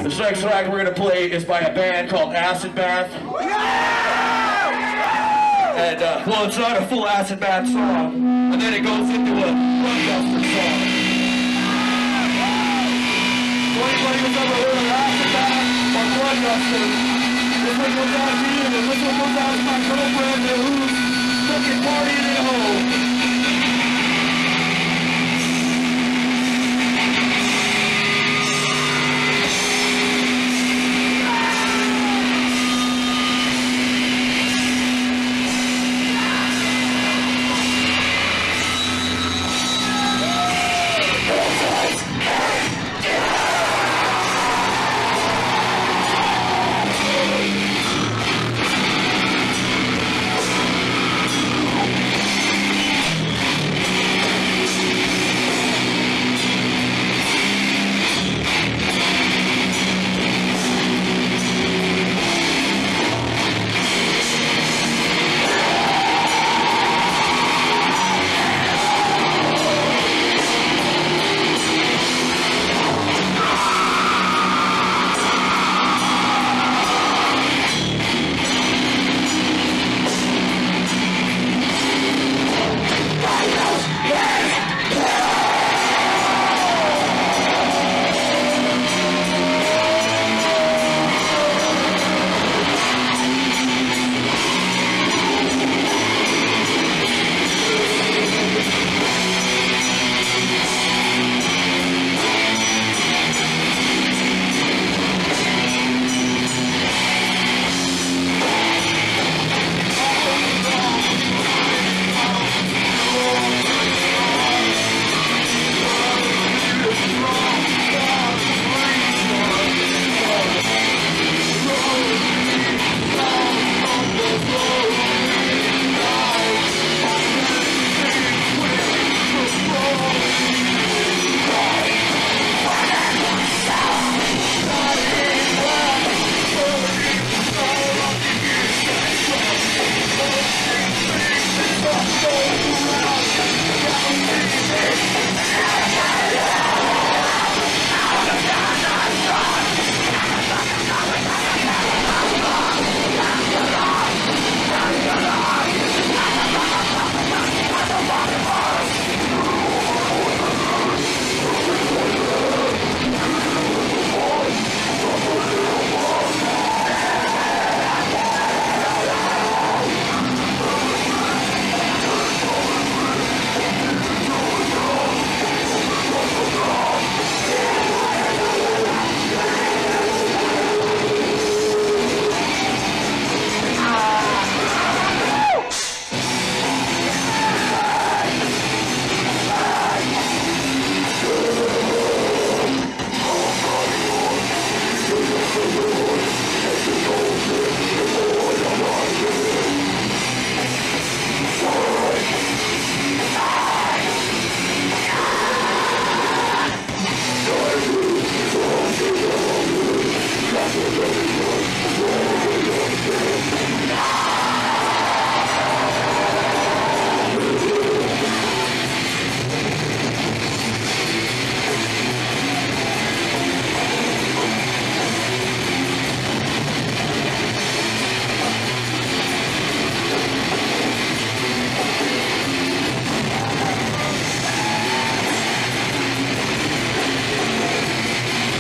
This next track we're going to play is by a band called Acid Bath. And, well, it's not a full Acid Bath song, and then it goes into a Bloodduster song. So anybody who's ever heard of Acid Bath or Bloodduster, this one goes out to you, and this one goes out to my girlfriend who's fucking partying at home.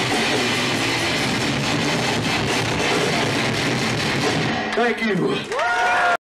Thank you.